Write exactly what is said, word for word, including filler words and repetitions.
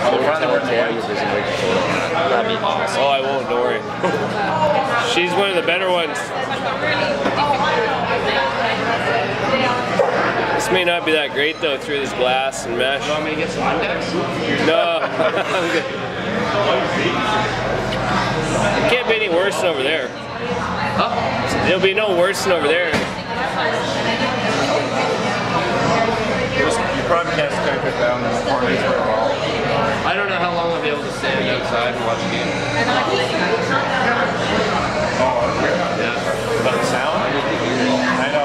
I'll probably work more. You're busy making photos. That'd be awesome. Oh, I won't, don't worry. She's one of the better ones. This may not be that great though through this glass and mesh. You want me to get some index? No, I'm good. It can't be any worse than over there. Huh? It'll be no worse than over there. You probably can't stick it down in the corners very well. I don't know how long I'll be able to stand outside and watch a game. Oh, okay. Yeah. But the sound? I